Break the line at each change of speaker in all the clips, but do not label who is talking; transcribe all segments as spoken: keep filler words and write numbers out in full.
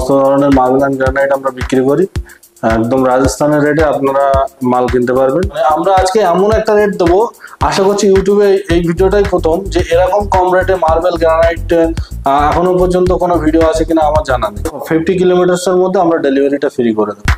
সমস্ত ধরনের marble and granite আমরা বিক্রি করি একদম রাজস্থানের রেটে আপনারা মাল কিনতে পারবেন। আমরা আজকে এমন একটা রেট দেবো, আশা করছি ইউটিউবে এই ভিডিওটাই প্রথম যে এরকম কম রেটে মার্বেল গ্রানাইট এখনো পর্যন্ত কোনো ভিডিও আছে কিনা আমার জানা নেই। ফিফটি কিলোমিটার্সের মধ্যে আমরা ডেলিভারিটা ফ্রি করে দেবো।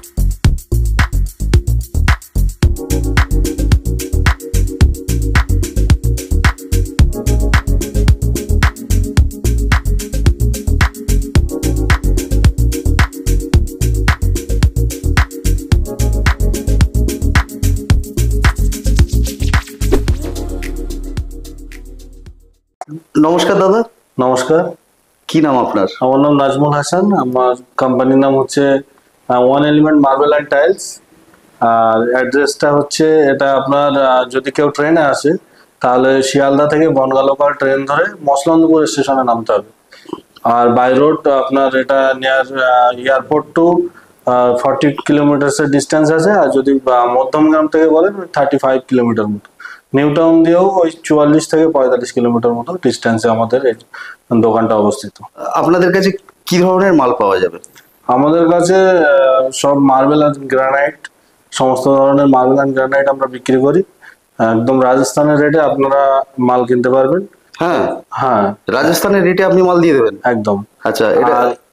নমস্কার দাদা।
নমস্কার।
কি নাম আপনার?
আমার নাম নাজমুল হাসান। আমার কোম্পানির নাম হচ্ছে one element marble and tiles. আর অ্যাড্রেসটা হচ্ছে এটা আপনার যদি কেউ ট্রেনে আসে তাহলে শিয়ালদা থেকে বনগাঁ লোকাল ট্রেন ধরে মসলন্দপুর স্টেশনে নামতে হবে। আর বাই রোড আপনার এটা নিয়ার এয়ারপোর্ট টু ফর্টি কিলোমিটার্সের ডিস্টেন্স আছে। আর যদি মধ্যমগ্রাম থেকে বলেন থার্টি ফাইভ কিলোমিটার মতো। নিউ টাউন দিয়েও ওই চুয়াল্লিশ থেকে পঁয়তাল্লিশ কিলোমিটার মতো ডিস্টেন্সে আমাদের এই দোকানটা অবস্থিত।
আপনাদের কাছে কি ধরনের মাল পাওয়া যাবে?
আমাদের কাছে সব মার্বেল আর গ্রানাইট, সমস্ত ধরনের মার্বেল অ্যান্ড গ্রানাইট আমরা বিক্রি করি একদম রাজস্থানের রেটে আপনারা মাল কিনতে পারবেন।
হ্যাঁ
হ্যাঁ,
রাজস্থানের রেটে আপনি মাল দিয়ে দেবেন
একদম।
আচ্ছা, এটা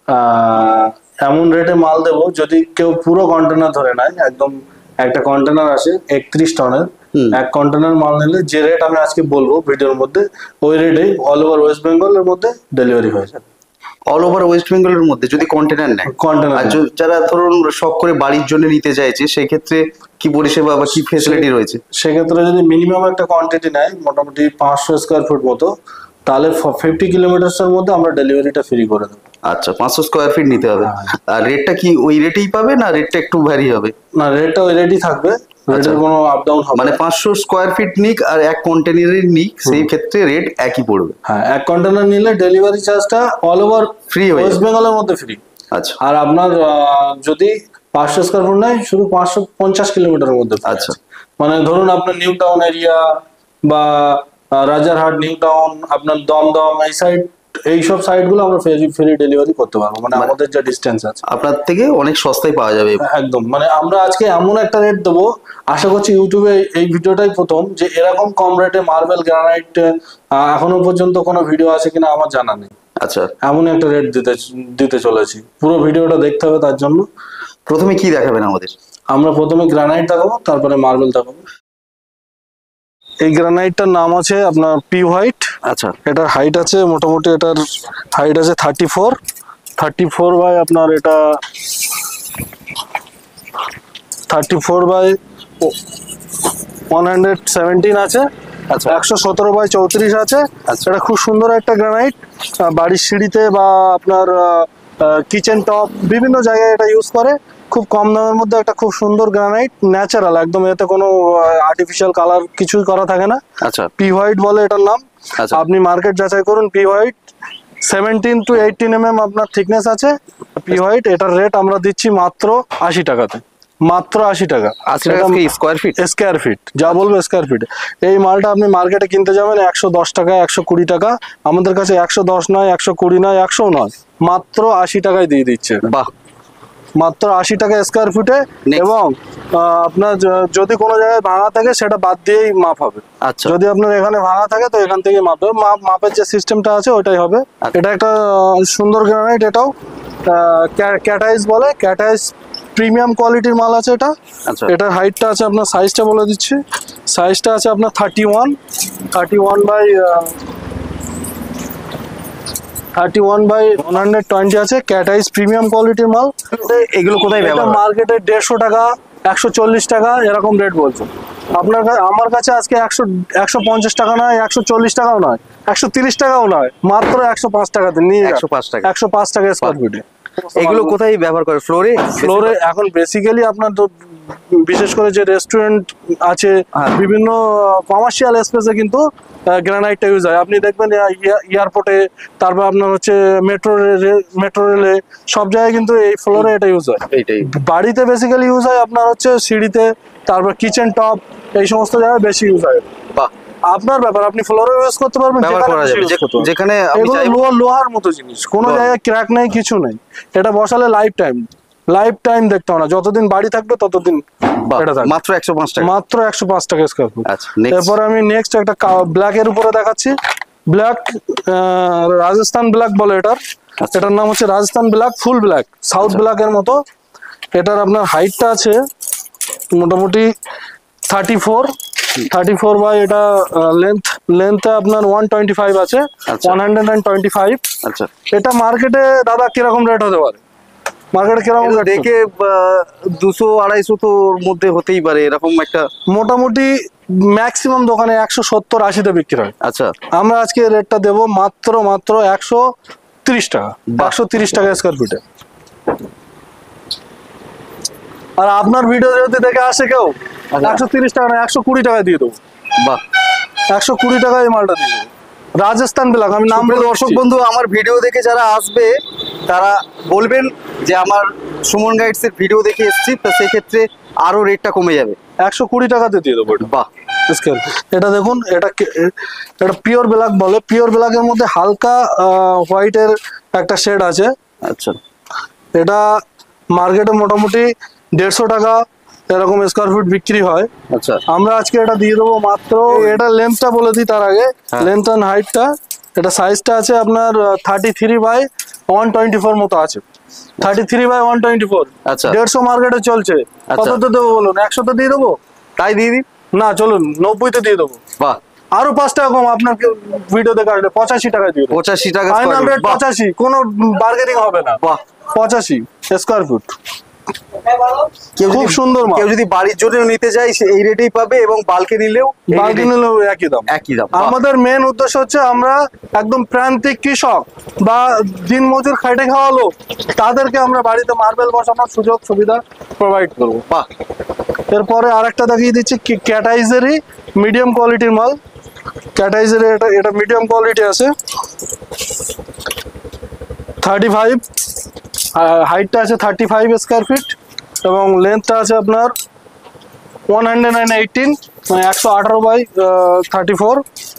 এমন রেটে মাল দেবো যদি কেউ পুরো কন্টেনার ধরে নেয়, একদম একটা কন্টেনার আসে একত্রিশ টনের, এক কন্টেনার মাল নিলে যে রেট আমি আজকে বলবো ভিডিওর মধ্যে ওই রেটে অল ওভার ওয়েস্ট বেঙ্গলের মধ্যে ডেলিভারি হয়ে যাবে।
অল ওভার ওয়েস্ট বেঙ্গলের মধ্যে যদি কন্টেনার নেয়,
কন্টেনার
আর যারা ধরুন শখ করে বাড়ির জন্য নিতে চাইছে সেই ক্ষেত্রে কি পরিষেবা বা কি ফ্যাসিলিটি রয়েছে?
সেক্ষেত্রে যদি মিনিমাম একটা কোয়ান্টিটি নেয় মোটামুটি পাঁচশো স্কোয়ার ফুট মতো, তাহলে ফিফটি কিলোমিটার্সের মধ্যে আমরা ডেলিভারিটা ফ্রি করে দেবো।
আচ্ছা, পাঁচশো স্কোয়ার ফিট নিতে হবে। আর রেটটা কি ওই রেটেই পাবে না রেটটা একটু ভ্যারি হবে?
না, রেটটা ওই রেটই থাকবে, রেটের কোনো আপ ডাউন হবে।
মানে পাঁচশো স্কোয়ার ফিট নিক আর এক কন্টেনারের নিক, সেই ক্ষেত্রে রেট একই পড়বে।
হ্যাঁ, এক কন্টেনার নিলে ডেলিভারি চার্জটা অল ওভার
ফ্রি হয়ে
ওয়েস্ট বেঙ্গলের মধ্যে ফ্রি।
আচ্ছা,
আর আপনার যদি পাঁচশো স্কোয়ার ফুট নেয় শুধু পাঁচশো পঞ্চাশ কিলোমিটারের মধ্যে।
আচ্ছা,
মানে ধরুন আপনার নিউ টাউন এরিয়া বা রাজারহাট, নিউ টাউন, আপনার দমদম, এই সাইড, এইসব সাইড গুলো আমরা ফ্রি ফ্রি ডেলিভারি করতে পারবো। মানে আমাদের যে ডিস্টেন্স আছে
আপনার থেকে অনেক সস্তায় পাওয়া যাবে
একদম। মানে আমরা আজকে এমন একটা রেট দেবো, আশা করছি ইউটিউবে এই ভিডিওটাই প্রথম যে এরকম কম রেটে মার্বেল গ্রানাইট এখনো পর্যন্ত কোনো ভিডিও আছে কিনা আমার জানা নেই।
আচ্ছা,
এমন একটা রেট দিতে দিতে চলেছি। পুরো ভিডিওটা দেখতে হবে, তার জন্য
প্রথমে কি দেখাবেন আমাদের?
আমরা প্রথমে গ্রানাইট দেখাবো, তারপরে মার্বেল দেখাবো। এই গ্রানাইটটার নাম আছে আপনার পি হোয়াইট।
আচ্ছা,
এটার হাইট আছে মোটামুটি, এটার হাইট আছে thirty four thirty four by আপনার এটা thirty four by one hundred seventeen আছে।
আচ্ছা,
একশো সতেরো বাই চৌত্রিশ আছে। এটা খুব সুন্দর একটা গ্রানাইট, বাড়ির সিঁড়িতে বা আপনার কিচেন টপ বিভিন্ন জায়গায় এটা ইউজ করে। খুব কম দামের মধ্যে একটা খুব সুন্দর গ্রানাইট, ন্যাচারাল একদম, এতে কোনো আর্টিফিশিয়াল কালার কিছুই করা থাকে না।
আচ্ছা,
পি হোয়াইট বলে এটার নাম। আপনি মার্কেট যাচাই করুন, P white seventeen to eighteen M M আপনার থিকনেস আছে পি হোয়াইট। এটার রেট আমরা দিচ্ছি মাত্র আশি টাকাতে, মাত্র আশি টাকা।
স্কোয়ার ফিট
স্কোয়ার ফিট যা বলবো স্কোয়ার ফিট। এই মালটা আপনি মার্কেটে কিনতে যাবেন একশো দশ টাকা, একশো কুড়ি টাকা। আমাদের কাছে একশো দশ নয়, একশো কুড়ি নয়, একশো নয়, মাত্র আশি টাকায় দিয়ে দিচ্ছে।
বাহ,
মাত্র আশি টাকা স্কোয়ার ফুটে। এবং আপনার যদি কোনো জায়গায় ভাঙা থাকে সেটা বাদ দিয়েই মাপ হবে।
আচ্ছা,
যদি আপনার এখানে ভাঙা থাকে তো এখান থেকে মাপ হবে, মাপ মাপের যে সিস্টেমটা আছে ওটাই হবে। এটা একটা সুন্দর গ্রানাইট, এটাও ক্যাটাইস বলে, ক্যাটাইস প্রিমিয়াম কোয়ালিটির মাল আছে এটা। এটার হাইটটা আছে আপনার, সাইজটা বলে দিচ্ছি, সাইজটা আছে আপনার thirty one thirty one by thirty one by one hundred twenty আছে। ক্যাটাইস প্রিমিয়াম কোয়ালিটির মাল।
এগুলো কোথায় ব্যবহার?
মার্কেটে দেড়শো টাকা, একশো চল্লিশ টাকা এরকম রেট বলছে। আপনার আমার কাছে আজকে একশো একশো পঞ্চাশ টাকা নয়, একশো চল্লিশ টাকাও নয়, একশো তিরিশ টাকাও নয়, মাত্র একশো পাঁচ টাকাতে নিয়ে
একশো পাঁচ টাকা
একশো পাঁচ টাকা স্কোয়ার ফিটে।
এগুলো কোথায় ব্যবহার করে? ফ্লোরে?
ফ্লোরে এখন বেসিক্যালি আপনার তো বিশেষ করে যে রেস্টুরেন্ট আছে, বিভিন্ন কমার্শিয়াল স্পেসে কিন্তু গ্রানাইটটা ইউজ হয়। আপনি দেখবেন এয়ারপোর্টে, তারপর আপনার হচ্ছে মেট্রো মেট্রো রেলে, সব জায়গায় কিন্তু এই ফ্লোরে এটা ইউজ হয়। বাড়িতে বেসিক্যালি ইউজ হয় আপনার হচ্ছে সিঁড়িতে, তারপর কিচেন টপ, এই সমস্ত জায়গায় বেশি ইউজ হয়।
বাহ,
আপনার ব্যাপার, আপনি ফ্লোরে ইউজ করতে পারবেন,
ব্যবহার করা যাবে যেখানে আমি
এগুলো
চাইবো।
লোহার লোহার মতো জিনিস, কোনো জায়গায় ক্র্যাক নেই, কিছু নেই। এটা বসালে লাইফ টাইম লাইফ টাইম দেখতে হবে না, যতদিন বাড়ি থাকবে ততদিন
বাহ,
এটা থাকবে।
মাত্র একশো পাঁচ টাকা।
মাত্র একশো পাঁচ টাকা স্কোয়ার ফুট।
আচ্ছা, next।
এরপরে আমি নেক্সট একটা ব্ল্যাক এর উপরে দেখাচ্ছি। ব্ল্যাক রাজস্থান ব্ল্যাক বলে এটার, এটার নাম হচ্ছে Rajasthan black, full black, south black এর মতো। এটার আপনার হাইটটা আছে মোটামুটি thirty four thirty four by এটা লেন্থ লেন্থে আপনার ওয়ান টোয়েন্টি ফাইভ আছে,
আচ্ছা।
One hundred and twenty five.
আচ্ছা,
এটা মার্কেটে দাদা কিরকম রেট হতে পারে? মার্কেটে কিরকম
এটা
রেট
দেখে দুশো আড়াইশো তোর মধ্যে হতেই পারে এরকম একটা।
মোটামুটি ম্যাক্সিমাম দোকানে একশো সত্তর আশিতে বিক্রি হয়।
আচ্ছা,
আমরা আজকে রেটটা দেবো মাত্র মাত্র একশো তিরিশ টাকা, একশো তিরিশ টাকা স্কোয়ার ফিটে। আর আপনার ভিডিও যদি দেখে আসে কেউ, একশো তিরিশ টাকা না একশো কুড়ি টাকায় দিয়ে দেবো।
বাহ,
একশো কুড়ি টাকায় এই মালটা দিয়ে দেবো। রাজস্থান ব্ল্যাক, আমি নাম
সুপ্রিয়
বলে
দর্শক
দিচ্ছি।
বন্ধু, আমার ভিডিও দেখে যারা আসবে তারা বলবেন যে আমার সুমন গাইডস এর ভিডিও দেখে এসেছি, তো সেক্ষেত্রে আরো রেটটা কমে যাবে।
একশো কুড়ি টাকাতে দিয়ে দেবো এটা।
বাহ,
স্কেল এটা দেখুন, এটা কে- এটা পিওর ব্ল্যাক বলে। পিওর ব্ল্যাকের মধ্যে হালকা হোয়াইটের একটা শেড আছে।
আচ্ছা,
এটা মার্কেটে মোটামুটি দেড়শো টাকা এরকম স্কোয়ার ফিট বিক্রি হয়।
আচ্ছা,
আমরা আজকে এটা দিয়ে দেবো মাত্র, এটা লেন্থটা বলে দিই তার আগে,
হ্যাঁ।
লেন্থ অ্যান্ড হাইটটা। এটা সাইজটা আছে আপনার thirty three by one twenty four মতো আছে, thirty three by one twenty four.
আচ্ছা।
দেড়শো মার্কেটে চলছে,
আচ্ছা।
কততে দেবো বলুন? একশোতে দিয়ে দেবো?
তাই দিয়ে দিন।
না চলুন নব্বইতে দিয়ে দেবো।
বাহ,
আরো পাঁচ টাকা কম আপনার ভিডিও দেখে আসলে পঁচাশি টাকায় দিয়ে দেবো।
পঁচাশি টাকা
ফাইনাল
square
রেট
foot। বাহ,
পঁচাশি, কোনো বার্গেনিং হবে না।
বাহ।
পঁচাশি স্কোয়ার ফুট,
কেউ
খুব
যদি-
সুন্দর মাল।
কেউ যদি বাড়ির জন্য নিতে চায় সে এই রেটেই পাবে, এবং বালকে নিলেও এই
বার্গেনিং
রেটেই-
নিলেও একই দাম।
একই দাম। বাহ,
আমাদের মেন উদ্দেশ্য হচ্ছে আমরা একদম প্রান্তিক কৃষক বা দিন মজুর খাইটে খাওয়া লোক, তাদেরকে আমরা বাড়িতে মার্বেল বসানোর সুযোগ সুবিধা প্রোভাইড করবো।
বাহ,
এরপরে আরেকটা দেখিয়ে দিচ্ছি ক্যাটাইজারি, মিডিয়াম কোয়ালিটির মাল। ক্যাটাইজারি এটা এটা মিডিয়াম কোয়ালিটি আছে, থার্টি ফাইভ হাইটটা আছে থার্টি ফাইভ স্কোয়ার ফিট, এবং লেন্থটা আছে আপনার ওয়ান হান্ড্রেড অ্যান্ড এইটিন, মানে একশো আঠারো বাই থার্টি ফোর।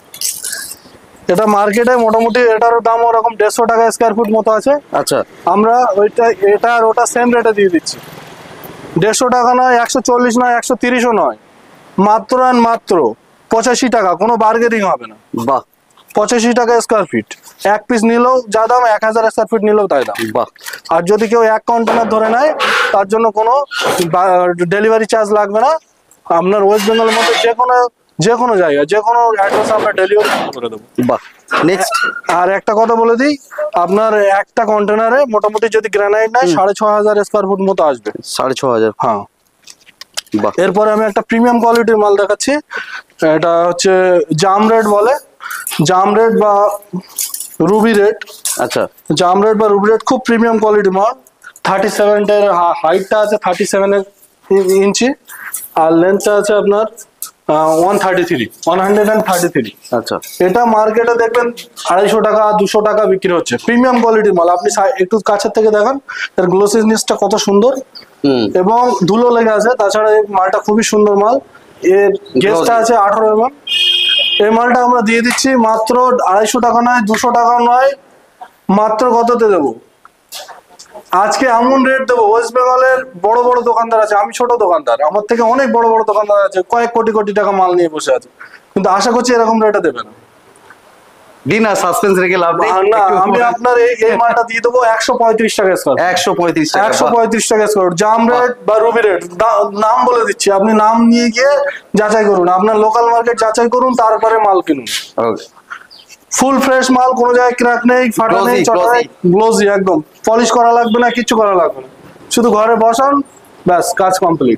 এটা মার্কেটে মোটামুটি এটারও দাম ওরকম দেড়শো টাকা স্কোয়ার ফুট মতো আছে।
আচ্ছা,
আমরা ওইটা এটা আর ওটা সেম রেটে দিয়ে দিচ্ছি। দেড়শো টাকা নয়, একশো চল্লিশ নয়, একশো তিরিশও নয়, মাত্র আর মাত্র পঁচাশি টাকা, কোনো বার্গেনিং হবে না।
বাহ,
পঁচাশি টাকা স্কোয়ার ফিট, এক পিস নিলেও যা দাম, এক হাজার স্কোয়ার ফিট নিলেও তাই দাম।
বাহ,
আর যদি কেউ এক কন্টেনার ধরে নেয় তার জন্য কোনো ডেলিভারি চার্জ লাগবে না। আপনার ওয়েস্ট বেঙ্গলের মধ্যে যে কোনো যে কোনো জায়গায় যে কোনো অ্যাড্রেসে আমরা ডেলিভারি করে দেবো।
বাহ। নেক্সট,
আর একটা কথা বলে দিই, আপনার একটা কন্টেনারে মোটামুটি যদি গ্রানাইট নেয় সাড়ে ছ হাজার স্কোয়ার ফুট মতো আসবে।
সাড়ে ছ হাজার।
হ্যাঁ।
বাহ,
এরপরে আমি একটা প্রিমিয়াম কোয়ালিটির মাল দেখাচ্ছি। এটা হচ্ছে জাম রেড বলে, জাম রেড বা রুবি রেড।
আচ্ছা,
জাম রেড বা রুবি রেড খুব প্রিমিয়াম কোয়ালিটির মাল। থার্টি সেভেনটার হাইটটা আছে থার্টি সেভেন ইঞ্চি, আর লেন্থটা আছে আপনার one thirty three one hundred and thirty three.
আচ্ছা,
এটা মার্কেটে দেখবেন আড়াইশো টাকা দুশো টাকা বিক্রি হচ্ছে, প্রিমিয়াম কোয়ালিটির মাল। আপনি সা- একটু কাছের থেকে দেখান এর গ্লোসিনেসটা কত সুন্দর,
হুম,
এবং ধুলো লেগে আছে। তাছাড়া এই মালটা খুবই সুন্দর মাল। এর গেজটা আছে আঠারো এম এম। এই মালটা আমরা দিয়ে দিচ্ছি মাত্র আড়াইশো টাকা নয়, দুশো টাকা নয়, মাত্র কততে দেবো? আজকে এমন রেট দেবো, ওয়েস্ট বেঙ্গলের বড় বড় দোকানদার আছে, আমি ছোট দোকানদার, আমার থেকে অনেক বড় বড় দোকানদার আছে, কয়েক কোটি কোটি টাকা মাল নিয়ে বসে আছে, কিন্তু আশা করছি এরকম রেটে দেবে না।
দিন আর সাসপেন্স রেখে লাভ নেই।
আর না, আমি আপনার এই এই মালটা দিয়ে দেবো একশো পঁয়ত্রিশ টাকা স্কোয়ার,
একশো পঁয়ত্রিশ টাকা।
একশো
বাহ,
পঁয়ত্রিশ টাকা স্কোয়ার। জাম রেড বা রুবি রেড নাম বলে দিচ্ছি, আপনি নাম নিয়ে গিয়ে যাচাই করুন, আপনার লোকাল মার্কেট যাচাই করুন, তারপরে মাল কিনুন।
okay,
ফুল ফ্রেশ মাল, কোনো জায়গায় ক্র্যাক নেই, ফাটা নেই,
Glossy,
চটা নেই, গ্লোসি একদম, পলিশ করা লাগবে না, কিচ্ছু করা লাগবে না, শুধু ঘরে বসান, ব্যাস কাজ কমপ্লিট।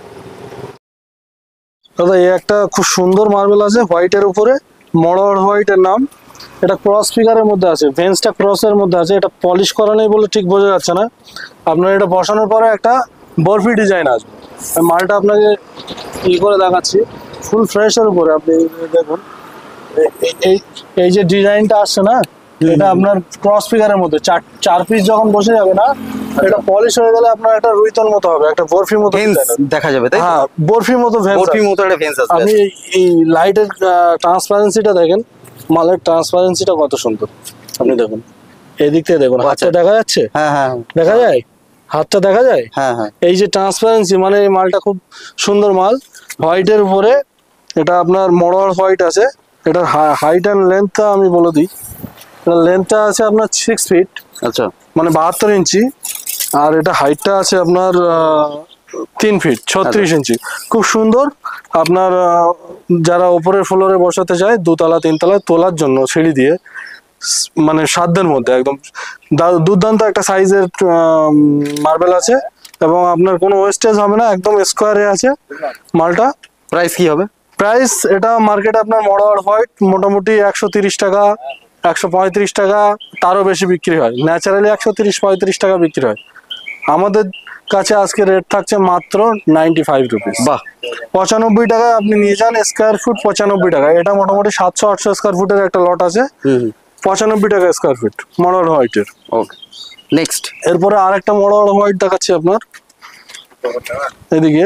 দাদা এই একটা খুব সুন্দর মার্বেল আছে হোয়াইটের উপরে, মরর হোয়াইটের নাম। এটা ক্রস ফিগারের মধ্যে আছে, ভেন্সটা ক্রসের মধ্যে আছে। এটা পলিশ করা নেই বলে ঠিক বোঝা যাচ্ছে না। আপনার এটা বসানোর পরে একটা বরফি ডিজাইন আসবে। আমি মালটা আপনাকে ই করে দেখাচ্ছি, ফুল ফ্রেশের উপরে। আপনি দেখুন এ- এ- এই এই যে ডিজাইনটা আসছে না, এটা আপনার ক্রস ফিগারের মধ্যে চার চার পিস যখন বসে যাবে না, এটা পলিশ হয়ে গেলে আপনার একটা রুইতন মতো হবে, একটা বরফির মতো
ভেন্স
design হবে।
দেখা যাবে, তাই তো?
হ্যাঁ, বরফির মতো ভেন্স
বরফির মতো একটা ভেন্স আসবে।
আপনি এই- এই লাইটের ট্রান্সপারেন্সিটা দেখেন, মালের ট্রান্সপারেন্সিটা কত সুন্দর। আপনি দেখুন, এদিক থেকে দেখুন,
আচ্ছা।
হাতটা দেখা যাচ্ছে,
হ্যাঁ হ্যাঁ
দেখা যায়, হাতটা দেখা যায়।
হ্যাঁ হ্যাঁ
এই যে ট্রান্সপারেন্সি, মানে এই মালটা খুব সুন্দর মাল, হোয়াইটের উপরে। এটা আপনার মডার হোয়াইট আছে। এটার হাইট অ্যান্ড লেন্থটা আমি বলে দিই, এটার লেন্থটা আছে আপনার সিক্স ফিট,
আচ্ছা
মানে বাহাত্তর ইঞ্চি, আর এটা হাইটটা আছে আপনার আহ, তিন ফিট ছত্রিশ ইঞ্চি। খুব সুন্দর। আপনার আহ, যারা উপরের ফ্লোরে বসাতে চায় দুতলা তিনতলায় তোলার জন্য সিঁড়ি দিয়ে, স- মানে সাধ্যের মধ্যে একদম দা- দুর্দান্ত একটা সাইজের মার্বেল আছে, এবং আপনার কোনো ওয়েস্টেজ হবে না, একদম স্কোয়ারে আছে মালটা।
প্রাইস কি হবে?
প্রাইস এটা মার্কেটে আপনার মডার হোয়াইট মোটামুটি একশো তিরিশ টাকা, একশো পঁয়ত্রিশ টাকা, তারও বেশি বিক্রি হয়। ন্যাচারালি একশো তিরিশ পঁয়ত্রিশ টাকা বিক্রি হয়। আমাদের কাছে আজকে রেট থাকছে মাত্র নাইনটি ফাইভ রুপিস।
বাহ,
পঁচানব্বই টাকায় আপনি নিয়ে যান স্কোয়ার ফুট, পঁচানব্বই টাকা। এটা মোটামুটি সাতশো আটশো স্কোয়ার ফুটের একটা লট আছে,
হুম
পঁচানব্বই টাকা স্কোয়ার ফিট মডার হোয়াইটের।
Okay, next.
এরপরে আরেকটা মডার হোয়াইট দেখাচ্ছি আপনার, এদিকে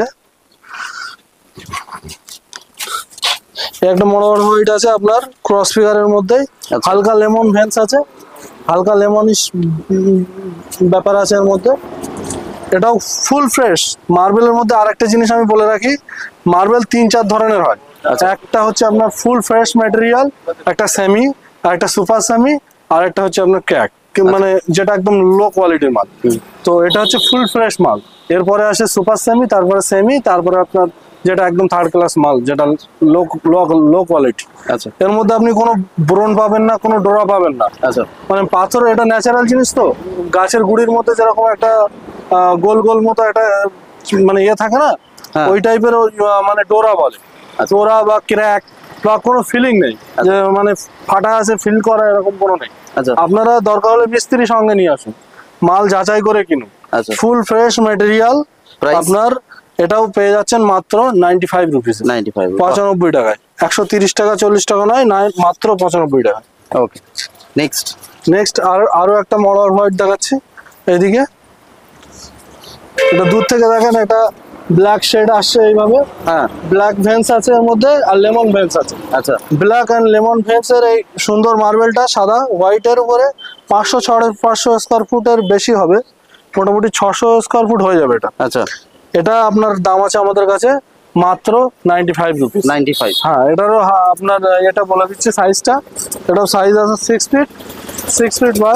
এই একটা মডার হোয়াইট আছে আপনার ক্রস ফিগারের মধ্যে,
আচ্ছা।
হালকা লেমন ভেন্স আছে, হালকা লেমনিশ ব্যাপার আছে এর মধ্যে। এটাও ফুল ফ্রেশ মার্বেলের মধ্যে। আরেকটা জিনিস আমি বলে রাখি, মার্বেল তিন চার ধরনের হয়।
আচ্ছা।
একটা হচ্ছে আপনার ফুল ফ্রেশ ম্যাটেরিয়াল, একটা সেমি, আর একটা সুপার সেমি, আর একটা হচ্ছে আপনার ক্র্যাক, মানে যেটা একদম লো কোয়ালিটির মাল। তো এটা হচ্ছে ফুল ফ্রেশ মাল। এরপরে আসে সুপার সেমি, তারপরে সেমি, তারপরে আপনার যেটা একদম থার্ড ক্লাস মাল, যেটা লো লো কোয়ালিটি।
আচ্ছা
এর মধ্যে আপনি কোনো ব্রোন পাবেন না, কোনো ডোরা পাবেন না।
আচ্ছা
মানে পাথর, এটা ন্যাচারাল জিনিস তো, গাছের গুড়ির মধ্যে যেরকম একটা আহ, গোল গোল মতো একটা আহ, মানে ইয়ে থাকে না,
হ্যাঁ।
ওই টাইপের মানে ডোরা বলে।
আচ্ছা।
ডোরা বা ক্র্যাক বা কোনো ফিলিং নেই, যে মানে ফাটা আছে ফিল করা, এরকম কোনো নেই।
আচ্ছা
আপনারা দরকার হলে মিস্ত্রি সঙ্গে নিয়ে আসুন, মাল যাচাই করে কিনুন।
আচ্ছা
ফুল ফ্রেশ ম্যাটেরিয়াল
Price?
আপনার এটাও পেয়ে যাচ্ছেন মাত্র ninety five rupees,
ninety five
পঁচানব্বই টাকায়। একশো তিরিশ টাকা চল্লিশ টাকা নয়, নাই মাত্র পঁচানব্বই টাকা।
ওকে, নেক্সট।
নেক্সট আর আরো একটা মডার হোয়াইট দেখাচ্ছি, এইদিকে। এটা দূর থেকে দেখেন, এটা ব্ল্যাক শেড আসছে এইভাবে,
হ্যাঁ
ব্ল্যাক ভেন্স আছে এর মধ্যে, আর লেমন ভেন্স আছে।
আচ্ছা
ব্ল্যাক অ্যান্ড লেমন ভেন্স এর এই সুন্দর মার্বেলটা সাদা হোয়াইটের উপরে পাঁচশো সাড়ে পাঁচশো স্কোয়ার ফুটের বেশি হবে, মোটামুটি ছশো স্কোয়ার ফুট হয়ে যাবে এটা।
আচ্ছা
এটা আপনার দাম আছে আমাদের কাছে মাত্র ninety five rupees.
Ninety five
হ্যাঁ, এটারও হা- আপনার এটা বলে দিচ্ছি সাইজটা। এটাও সাইজ আছে six feet six feet by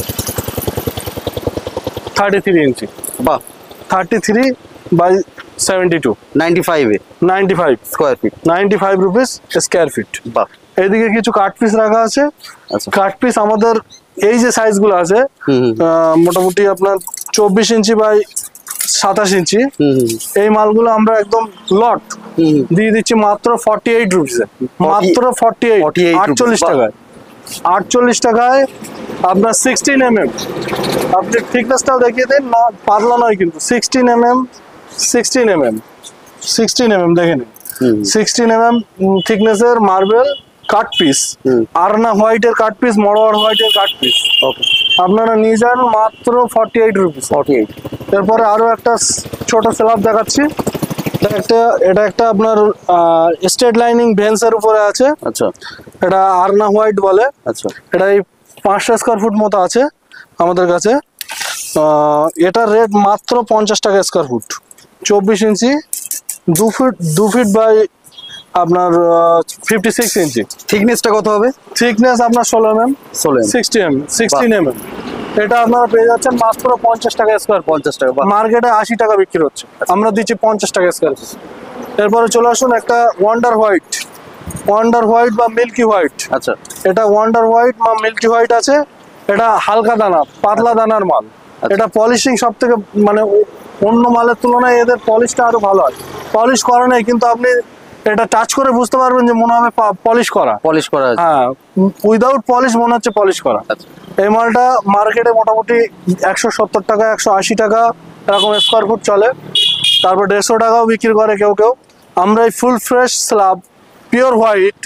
thirty three inch,
বাহ,
thirty three by seventy two,
ninety ফাইভে
ninety five
square feet.
Ninety five rupees square feet.
বাহ,
এইদিকে কিছু কাট পিস রাখা আছে।
আচ্ছা
কাট পিস আমাদের এই যে সাইজগুলো আছে,
হুম হুম
আহ, মোটামুটি আপনার চব্বিশ ইঞ্চি বাই সাতাশ ইঞ্চি,
হুম হুম
এই মালগুলো আমরা একদম লট
হুম
দিয়ে দিচ্ছি মাত্র ফর্টি এইট রুপিসে, মাত্র ফর্টি এইট,
forty-eight rupees,
আটচল্লিশ
বাহ।
টাকায়। আটচল্লিশ টাকায় আপনার সিক্সটিন এম এম, আপনি থিকনেসটাও দেখিয়ে দিন না, পাতলা নয় কিন্তু, sixteen M M, sixteen M M, sixteen M M দেখে নিন,
হুম
সিক্সটিন এম এম থিকনেসের মার্বেল কাট পিস,
হুম
আরনা হোয়াইটের কাট পিস, মডার হোয়াইটের কাট পিস,
ওকে,
আপনারা নিয়ে যান মাত্র forty eight rupees.
Forty eight
এরপরে আরো একটা স- ছোট স্ল্যাব দেখাচ্ছি। এটা একটা এটা একটা আপনার স্টেট লাইনিং ভেন্সের উপরে আছে।
আচ্ছা
এটা আরনা হোয়াইট বলে।
আচ্ছা
এটা এই পাঁচশো স্কোয়ার ফুট মতো আছে আমাদের কাছে। আহ, এটার রেট মাত্র পঞ্চাশ টাকা স্কোয়ার ফুট, চব্বিশ ইঞ্চি, দু ফিট দু ফিট বাই আপনার ফিফটি সিক্স ইঞ্চি।
থিকনেসটা কত হবে?
থিকনেস আপনার ষোলো এম এম,
ষোলো
sixty M sixteen M M. এটা আপনারা পেয়ে যাচ্ছেন মাত্র পঞ্চাশ টাকা স্কোয়ার ফুট।
পঞ্চাশ টাকা, বাহ।
মার্কেটে আশি টাকা বিক্রি হচ্ছে, আমরা দিচ্ছি পঞ্চাশ টাকা স্কোয়ার ফুট। এরপরে চলে আসুন একটা ওয়ান্ডার হোয়াইট, ওয়ান্ডার হোয়াইট বা মিল্কি হোয়াইট।
আচ্ছা
এটা ওয়ান্ডার হোয়াইট বা মিল্কি হোয়াইট আছে। এটা হালকা দানা, পাতলা দানার মাল। এটা পলিশিং সব থেকে মানে ও- অন্য মালের তুলনায় এদের পলিশটা আরো ভালো হয়। পলিশ করা নেই কিন্তু আপনি এটা টাচ করে বুঝতে পারবেন যে মনে হবে পলিশ করা।
পলিশ করা আছে।
হ্যাঁ, উইদাউট পলিশ মনে হচ্ছে পলিশ করা।
আচ্ছা
এই মালটা মার্কেটে মোটামুটি একশো সত্তর টাকা, একশো আশি টাকা এরকম স্কোয়ার ফুট চলে। তারপর দেড়শো টাকাও বিক্রি করে কেউ কেউ। আমরা এই full fresh slab pure white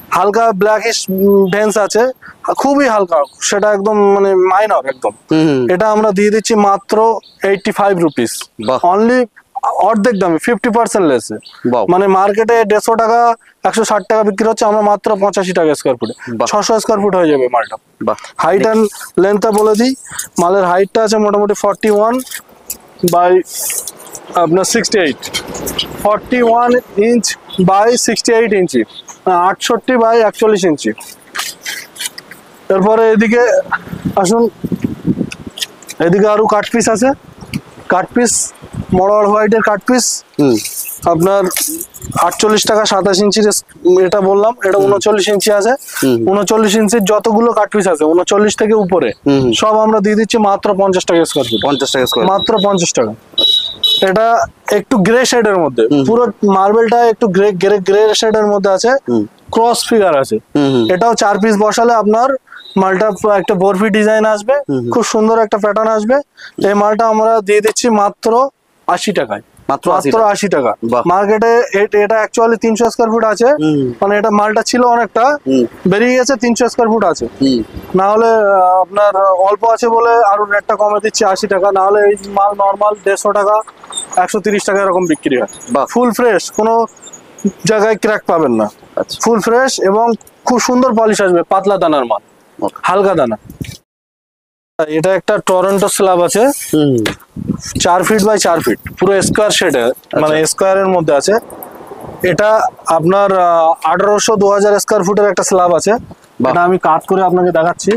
হালকা ব্ল্যাকিশ ভেন্স আছে, খুবই হালকা, সেটা একদম মানে মাইনর একদম। এটা আমরা দিয়ে দিচ্ছি মাত্র এইটটি ফাইভ রুপিস, অনলি অর্ধেক দামে, ফিফটি পার্সেন্ট লেসে। মানে মার্কেটে দেড়শো টাকা একশো ষাট টাকা বিক্রি হচ্ছে, আমরা মাত্র পঁচাশি টাকা স্কোয়ার ফুটে, ছশো স্কোয়ার ফুট হয়ে যাবে মালটা। হাইট অ্যান্ড লেন্থটা বলে দিই, মালের হাইটটা আছে মোটামুটি ফর্টি ওয়ান বাই আপনার sixty eight, forty one inch by sixty eight inch, আটষট্টি বাই একচল্লিশ ইঞ্চি। তারপরে এদিকে আসুন, এদিকে আরো কাট পিস আছে, কাট পিস মডার্ন হোয়াইটের কাট পিস আপনার আটচল্লিশ টাকা সাতাশ ইঞ্চির, এটা বললাম, এটা উনচল্লিশ ইঞ্চি আছে। উনচল্লিশ ইঞ্চির যতগুলো কাট পিস আছে উনচল্লিশ থেকে উপরে সব আমরা দিয়ে দিচ্ছি মাত্র পঞ্চাশ টাকা স্কোয়ার ফিট,
পঞ্চাশ টাকা স্কোয়ার,
মাত্র পঞ্চাশ টাকা। এটা একটু গ্রে শেডের মধ্যে, পুরো মার্বেলটা একটু গ্রে গ্রে গ্রে শেডের মধ্যে আছে, ক্রস ফিগার আছে। এটাও চার পিস বসালে আপনার মালটা একটা বরফি ডিজাইন আসবে, খুব সুন্দর একটা প্যাটার্ন আসবে। এই মালটা আমরা দিয়ে দিচ্ছি মাত্র আশি টাকায়, মাত্র আশি টাকা। মার্কেটে এটা অ্যাকচুয়ালি তিনশো স্কোয়ার ফুট আছে, মানে এটা মালটা ছিল অনেকটা, বেরিয়ে গেছে, তিনশো স্কোয়ার ফুট আছে। না হলে আপনার অল্প আছে বলে আরো রেটটা কমে দিচ্ছি আশি টাকা, না হলে এই মাল নর্মাল দেড়শো টাকা একশো তিরিশ টাকা এরকম বিক্রি হয়। ফুল ফ্রেশ, কোনো জায়গায় ক্র্যাক পাবেন না, ফুল ফ্রেশ এবং খুব সুন্দর পলিশ আসবে, পাতলা দানার মাল, হালকা দানা। এটা একটা টরন্টো স্ল্যাব আছে, চার ফিট বাই চার ফিট, পুরো স্কোয়ার শেডের, মানে স্কোয়ারের মধ্যে আছে। এটা আপনার আঠারোশো দু হাজার স্কোয়ার ফুটের একটা স্ল্যাব আছে। এটা আমি কাট করে আপনাকে দেখাচ্ছি,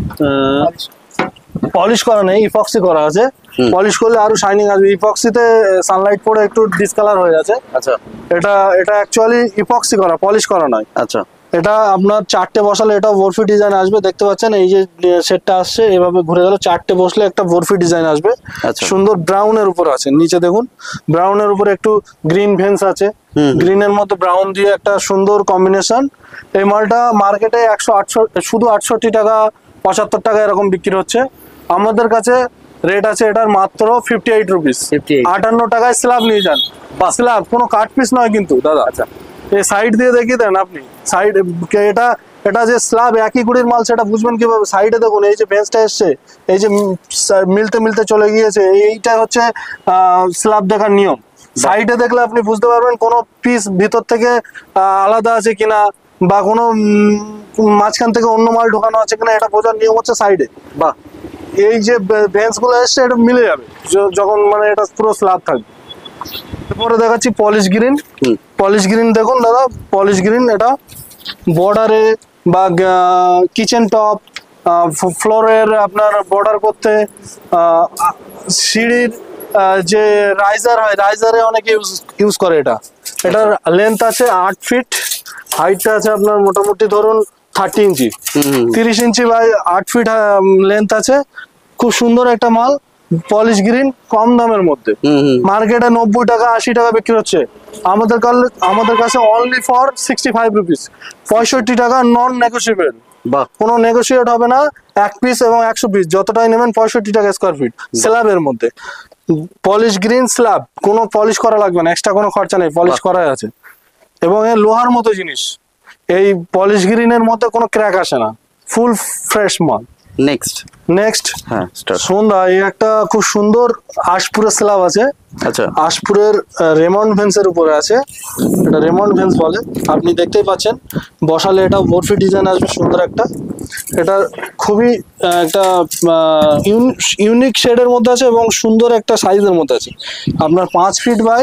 পলিশ করা নেই, ইপক্সি করা আছে। পলিশ করলে আরো শাইনিং আসবে, ইপক্সিতে সানলাইট পড়ে একটু ডিসকালার হয়ে যাচ্ছে। আচ্ছা, এটা এটা অ্যাকচুয়ালি ইপক্সি করা, পলিশ করা নয়। আচ্ছা, এটা আপনার চারটে বসালে এটা বরফি ডিজাইন আসবে, দেখতে পাচ্ছেন এই যে সেটটা আসছে এভাবে ঘুরে গেল, চারটে বসলে একটা বরফি ডিজাইন আসবে। সুন্দর ব্রাউনের উপর আছে, নিচে দেখুন ব্রাউনের উপরে একটু গ্রিন ভেন্স আছে, গ্রিনের মধ্যে ব্রাউন দিয়ে একটা সুন্দর কম্বিনেশন। এই মালটা মার্কেটে একশো আটষট্টি শুধু আটষট্টি টাকা পঁচাত্তর টাকা এরকম বিক্রি হচ্ছে, আমাদের কাছে রেট আছে এটার মাত্র ফিফটি এইট রুপিস, আটান্ন টাকায় স্ল্যাব নিয়ে যান। স্ল্যাব কোনো কাট পিস নয় কিন্তু দাদা। আচ্ছা, এই সাইড দিয়ে দেখিয়ে দেন আপনি, সাইড এটা এটা যে স্ল্যাব একই গুড়ির মাল সেটা বুঝবেন কিভাবে? সাইডে দেখুন এই যে ভেন্সটা এসছে, এই যে মিলতে মিলতে চলে গিয়েছে, এইটা হচ্ছে স্ল্যাব দেখার নিয়ম। সাইডে দেখলে আপনি বুঝতে পারবেন কোনো পিস ভিতর থেকে আলাদা আছে কিনা, বা কোনো মাঝখান থেকে অন্য মাল ঢোকানো আছে কিনা, এটা বোঝার নিয়ম হচ্ছে সাইডে। বা এই যে ভেন্স গুলো এসছে এটা মিলে যাবে যখন মানে এটা পুরো স্ল্যাব থাকবে। এরপরে দেখাচ্ছি পলিশ গ্রিন। পলিশ গ্রিন দেখুন দাদা, পলিশ গ্রিন এটা বর্ডারে বা কিচেন টপ ফ্লোরের আপনার বর্ডার করতে, সিঁড়ির যে রাইজার হয়, রাইজারে অনেকে ইউজ ইউজ করে এটা। এটার লেন্থ আছে আট ফিট, হাইটটা আছে আপনার মোটামুটি ধরুন থার্টি ইঞ্চি, তিরিশ ইঞ্চি বাই আট ফিট লেন্থ আছে। খুব সুন্দর একটা মাল, পলিশ গ্রিন, কম দামের মধ্যে। মার্কেটে নব্বই টাকা আশি টাকা বিক্রি হচ্ছে, আমাদের আমাদের কাছে only for sixty five rupees, পঁয়ষট্টি টাকা, নন নেগোসিয়েবল, কোনো নেগোসিয়েট হবে না। এক পিস এবং একশো পিস যতটাই নেবেন পঁয়ষট্টি টাকা স্কোয়ার ফিট, স্ল্যাবের মধ্যে। পলিশ গ্রিন স্ল্যাব, কোনো পলিশ করা লাগবে না, এক্সট্রা কোনো খরচা নেই, পলিশ করাই আছে। এবং এই লোহার মতো জিনিস, এই পলিশ গ্রিনের মধ্যে কোনো ক্র্যাক আসে না, ফুল ফ্রেশ মাল। নেক্সট নেক্সট হ্যাঁ সন্ধ্যা, এই একটা খুব সুন্দর আশপুরের স্ল্যাব আছে। আচ্ছা, আশপুরের রেমন্ড ভেন্সের উপরে আছে, এটা রেমন্ড ভেন্স বলে, আপনি দেখতেই পাচ্ছেন। বসালে এটা বরফি ডিজাইন আসবে সুন্দর একটা। এটা খুবই একটা ইউনিক শেডের মধ্যে আছে এবং সুন্দর একটা সাইজের মধ্যে আছে। আপনার পাঁচ ফিট বাই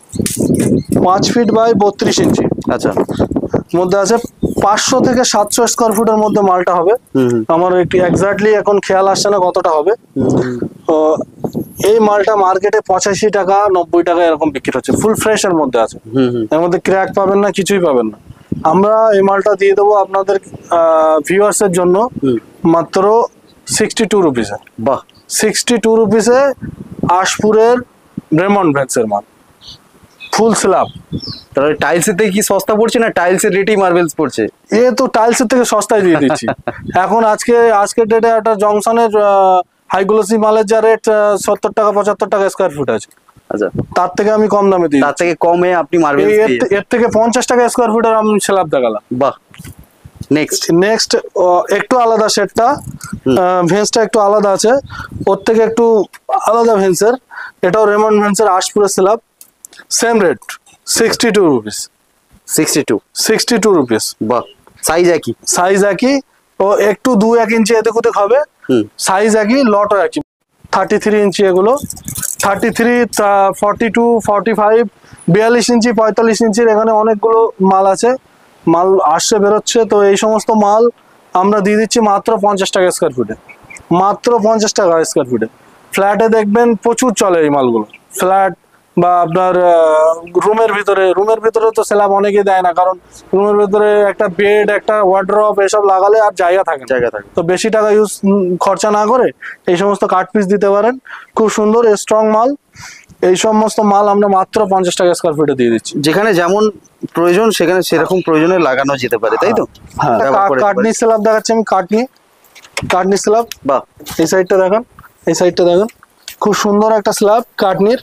পাঁচ ফিট বাই বত্রিশ ইঞ্চি আচ্ছা মধ্যে আছে। পাঁচশো থেকে সাতশো স্কোয়ার ফুটের মধ্যে মালটা হবে। আমার একটু এক্স্যাক্টলি এখন খেয়াল আসছে না কতটা হবে। তো এই মালটা মার্কেটে পঁচাশি টাকা নব্বই টাকা এরকম বিক্রি হচ্ছে, ফুল ফ্রেশ এর মধ্যে আছে, এর মধ্যে ক্র্যাক পাবেন না, কিছুই পাবেন না। আমরা এই মালটা দিয়ে দেবো আপনাদের ভিউয়ার্স এর জন্য মাত্র সিক্সটি টু রুপিসে। বাহ, সিক্সটি টু রুপিসে আশপুরের রেমন্ড ভেন্সের মাল, ফুল স্ল্যাব।
তাহলে টাইলসের থেকে কি সস্তা পড়ছে না টাইলসের রেটেই মার্বেলস পড়ছে?
এ তো টাইলসের থেকে সস্তায় দিয়ে দিচ্ছি এখন। আজকে আজকের ডেটে একটা জংশনের হাই গ্লোসি মালের যা রেট সত্তর টাকা পঁচাত্তর টাকা স্কোয়ার ফুট আছে। আচ্ছা, তার থেকে আমি কম দামে দিই,
তার থেকে কমে আপনি মার্বেল,
এর থেকে পঞ্চাশ টাকা স্কোয়ার ফুটের আমি স্ল্যাব দেখালাম।
বাহ, নেক্সট
নেক্সট একটু আলাদা শেডটা, ভেন্সটা একটু আলাদা আছে, ওর থেকে একটু আলাদা ভেন্সের, এটাও রেমন্ড ভেন্সের আশপুরের slab, same rate sixty two rupees.
Sixty two
sixty two rupees.
বাহ, সাইজ একই?
সাইজ একই, ও একটু দু এক ইঞ্চি এদিক ওদিক হবে, সাইজ একই, লটও একই। থার্টি থ্রি ইঞ্চি এগুলো, thirty three, forty two, forty five, বিয়াল্লিশ ইঞ্চি, পঁয়তাল্লিশ ইঞ্চির এখানে অনেকগুলো মাল আছে, মাল আসছে বেরোচ্ছে। তো এই সমস্ত মাল আমরা দিয়ে দিচ্ছি মাত্র পঞ্চাশ টাকা স্কোয়ার ফিটে, মাত্র পঞ্চাশ টাকা স্কোয়ার ফিটে। ফ্ল্যাটে দেখবেন প্রচুর চলে এই মালগুলো, ফ্ল্যাট বা আপনার রুমের ভিতরে, রুমের ভিতরে তো স্ল্যাব অনেকেই দেয় না, কারণ রুমের ভিতরে একটা বেড, একটা ওয়ার্ড্রপ এসব লাগালে আর জায়গা থাকে না।
জায়গা থাকে
তো বেশি টাকা ইউজ খরচা না করে এই সমস্ত কাঠ পিস দিতে পারেন, খুব সুন্দর স্ট্রং মাল। এই সমস্ত মাল আমরা মাত্র পঞ্চাশ টাকা স্কোয়ার ফিটে দিয়ে দিচ্ছি।
যেখানে যেমন প্রয়োজন সেখানে সেরকম প্রয়োজনে লাগানো যেতে পারে, তাই তো?
হ্যাঁ, কাটনি স্ল্যাব দেখাচ্ছি আমি, কাটনি কাটনি স্ল্যাব।
বাহ,
এই সাইডটা দেখেন, এই সাইডটা দেখেন, খুব সুন্দর একটা স্ল্যাব কাটনির।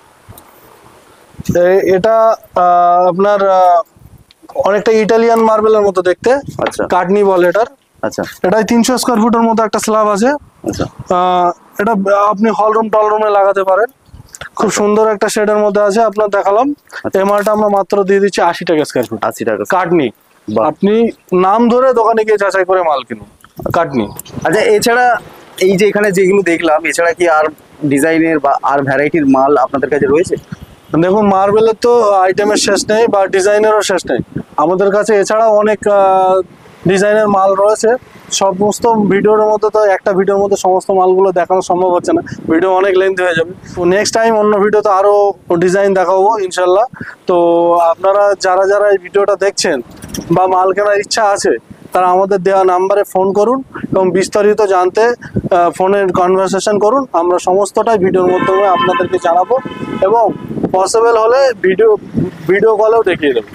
এটা আপনার অনেকটা ইটালিয়ান মার্বেলের মতো দেখতে,
আচ্ছা,
কাটনি বলে এটার।
আচ্ছা,
এটাই তিনশো স্কোয়ার ফুটের মতো একটা স্ল্যাব আছে।
আচ্ছা,
এটা আপনি হল রুম টল রুমে লাগাতে পারেন, খুব সুন্দর একটা শেডের মধ্যে আছে, আপনার দেখালাম। এই মালটা আমরা মাত্র দিয়ে দিচ্ছি আশি টাকা স্কোয়ার ফুট।
আশি টাকা
কাটনি, আপনি নাম ধরে দোকানে গিয়ে যাচাই করে মাল কিনুন, কাটনি।
আচ্ছা, এছাড়া এই যে এখানে যেগুলো দেখলাম, এছাড়া কি আর ডিজাইনের বা আর ভ্যারাইটির মাল আপনাদের কাছে রয়েছে?
দেখুন, মার্বেলের তো আইটেমের শেষ নেই বা ডিজাইনেরও শেষ নেই আমাদের কাছে, এছাড়াও অনেক ডিজাইনের মাল রয়েছে। সমস্ত ভিডিওর মধ্যে তো একটা ভিডিওর মধ্যে সমস্ত মালগুলো দেখানো সম্ভব হচ্ছে না, ভিডিও অনেক লেন্থি হয়ে যাবে। তো নেক্সট টাইম অন্য ভিডিওতে আরও ডিজাইন দেখাবো ইনশাল্লাহ। তো আপনারা যারা যারা এই ভিডিওটা দেখছেন বা মাল কেনার ইচ্ছা আছে, তারা আমাদের দেওয়া নাম্বারে ফোন করুন এবং বিস্তারিত জানতে ফোনের কনভারসেশন করুন। আমরা সমস্তটাই ভিডিওর মাধ্যমে আপনাদেরকে জানাবো এবং পসিবল হলে ভিডিও ভিডিও কলেও দেখিয়ে দেবো।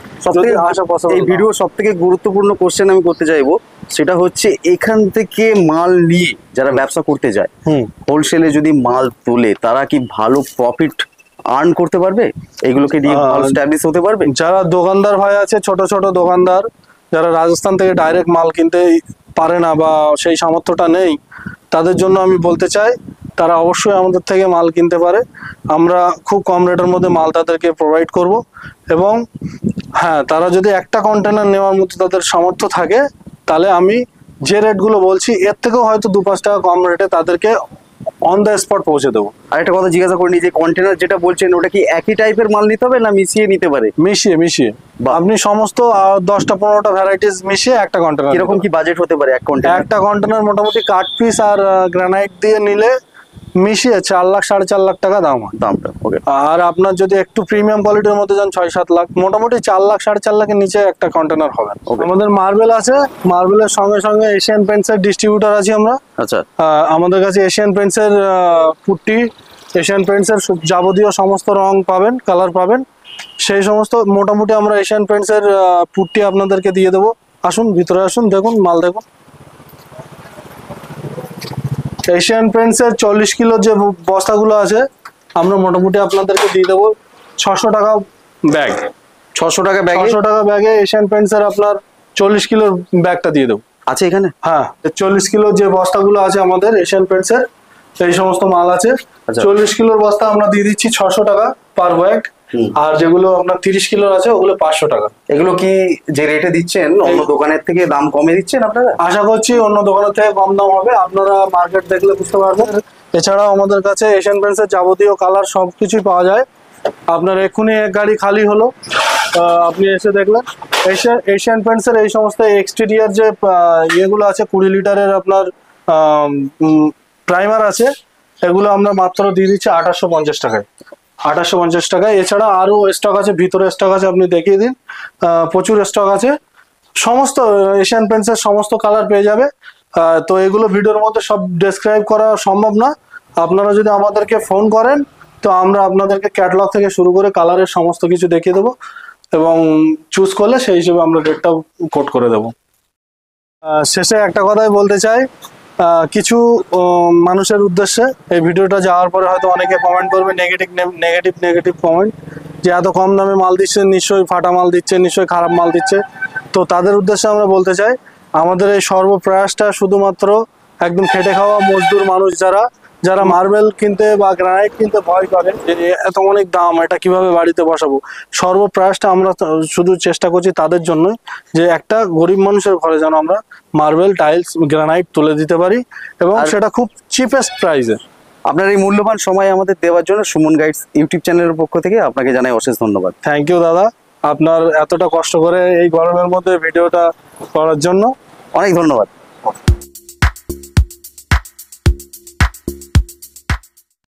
এই ভিডিও সব থেকে গুরুত্বপূর্ণ কোশ্চেন আমি করতে চাইবো, সেটা হচ্ছে এখান থেকে মাল নিয়ে যারা ব্যবসা করতে যায়, হোলসেলে যদি মাল তোলে, তারা কি ভালো প্রফিট আর্ন করতে পারবে? এগুলোকে নিয়ে ভালো স্ট্যাবলিশ হতে পারবে?
যারা দোকানদার ভাই আছে, ছোট ছোট দোকানদার, যারা রাজস্থান থেকে ডাইরেক্ট মাল কিনতে পারে না বা সেই সামর্থ্যটা নেই, তাদের জন্য আমি বলতে চাই তারা অবশ্যই আমাদের থেকে মাল কিনতে পারে। আমরা খুব কম রেটের মধ্যে মাল তাদেরকে প্রোভাইড করব এবং হ্যাঁ, তারা যদি একটা কন্টেনার নেওয়ার মতো তাদের সামর্থ্য থাকে, তাহলে আমি যে রেটগুলো বলছি এর থেকেও হয়তো দু পাঁচ টাকা কম রেটে তাদেরকে অন দ্য স্পট পৌঁছে দেবো।
আর একটা কথা জিজ্ঞাসা করিনি, যে কন্টেনার যেটা বলছেন ওটা কি একই টাইপের মাল নিতে হবে না মিশিয়ে নিতে পারে?
মিশিয়ে মিশিয়ে আপনি সমস্ত দশটা পনেরোটা ভ্যারাইটিস মিশিয়ে একটা কন্টেনার।
কিরকম কি বাজেট হতে পারে এক কন্টেনার?
একটা কন্টেনার মোটামুটি কাঠ পিস আর গ্রানাইট দিয়ে নিলে মিশিয়ে চার লাখ সাড়ে চার লাখ টাকা দাম হয়
দামটা। ওকে।
আর আপনার যদি একটু প্রিমিয়াম কোয়ালিটির মধ্যে যান, ছয় সাত লাখ, মোটামুটি চার লাখ সাড়ে চার লাখের নিচে একটা কন্টেনার হবে। আমাদের মার্বেল আছে, মার্বেলের সঙ্গে সঙ্গে এশিয়ান পেন্টসের ডিস্ট্রিবিউটার আছি আমরা।
আচ্ছা,
আমাদের কাছে এশিয়ান পেন্টসের পুট্টি, এশিয়ান পেন্টসের যাবতীয় সমস্ত রং পাবেন, কালার পাবেন, সেই সমস্ত মোটামুটি আমরা এশিয়ান পেন্টসের পুট্টি আপনাদেরকে দিয়ে দেবো। আসুন ভিতরে আসুন, দেখুন মাল দেখুন। এশিয়ান পেন্টসের চল্লিশ কিলোর যে বস্তাগুলো আছে আমরা মোটামুটি আপনাদেরকে দিয়ে দেবো ছশো টাকা ব্যাগ।
ছশো টাকা ব্যাগ?
ছশো টাকা ব্যাগে এশিয়ান পেন্টসের আপনার চল্লিশ কিলোর ব্যাগটা দিয়ে দেবো।
আছে এখানে?
হ্যাঁ, চল্লিশ কিলোর যে বস্তাগুলো আছে আমাদের এশিয়ান পেন্টসের, এই সমস্ত মাল আছে। চল্লিশ কিলোর বস্তা আমরা দিয়ে দিচ্ছি ছশো টাকা পার ব্যাগ, আর যেগুলো আপনার তিরিশ কিলোর আছে ওগুলো পাঁচশো টাকা।
এগুলো কি যে রেটে দিচ্ছেন অন্য দোকানের থেকে দাম কমে দিচ্ছেন আপনারা?
আশা করছি অন্য দোকানের থেকে কম দাম হবে, আপনারা মার্কেট দেখলে বুঝতে পারবেন। এছাড়াও আমাদের কাছে এশিয়ান পেন্টসের যাবতীয় কালার সবকিছুই পাওয়া যায়। আপনার এক্ষুনি এক গাড়ি খালি হলো, আপনি এসে দেখলেন। এশিয়ান এশিয়ান পেন্টসের এই সমস্ত এক্সটেরিয়ার যে ইয়েগুলো আছে, কুড়ি লিটারের আপনার প্রাইমার আছে, এগুলো আমরা মাত্র দিয়ে দিচ্ছি আঠাশশো পঞ্চাশ টাকায়। আঠাশশো পঞ্চাশ টাকায়। এছাড়া আরও স্টক আছে, ভিতরে স্টক আছে, আপনি দেখিয়ে দিন, প্রচুর স্টক আছে। সমস্ত এশিয়ান পেন্টসের সমস্ত কালার পেয়ে যাবে। তো এগুলো ভিডিওর মধ্যে সব ডেসক্রাইব করা সম্ভব না। আপনারা যদি আমাদেরকে ফোন করেন তো আমরা আপনাদেরকে ক্যাটালগ থেকে শুরু করে কালারের সমস্ত কিছু দেখিয়ে দেবো এবং চুজ করলে সেই হিসেবে আমরা রেটটা কোট করে দেবো। শেষে একটা কথাই বলতে চাই, কিছু মানুষের উদ্দেশ্যে এই ভিডিওটা যাওয়ার পরে হয়তো অনেকে কমেন্ট করবে নেগেটিভ নেগেটিভ নেগেটিভ কমেন্ট, যে এত কম দামে মাল দিচ্ছে, নিশ্চয়ই ফাটা মাল দিচ্ছে, নিশ্চয়ই খারাপ মাল দিচ্ছে। তো তাদের উদ্দেশ্যে আমরা বলতে চাই, আমাদের এই সর্বপ্রয়াসটা শুধুমাত্র একদম খেটে খাওয়া মজদুর মানুষ যারা যারা মার্বেল কিনতে বা গ্রানাইট কিনতে ভয় করে যে এত অনেক দাম, এটা কিভাবে বাড়িতে বসাবো, সর্বপ্রয়াসটা আমরা তো শুধু চেষ্টা করছি তাদের জন্য যে একটা গরিব মানুষের ঘরে যেন আমরা মার্বেল টাইলস গ্রানাইট তুলে দিতে পারি এবং
আর-
সেটা খুব চিপেস্ট প্রাইসে।
আপনার এই মূল্যবান সময় আমাদের দেওয়ার জন্য সুমন গাইডস ইউটিউব চ্যানেলের পক্ষ থেকে আপনাকে জানাই অশেষ ধন্যবাদ।
থ্যাংক ইউ দাদা, আপনার এতটা কষ্ট করে এই গরমের মধ্যে ভিডিওটা করার জন্য
অনেক ধন্যবাদ।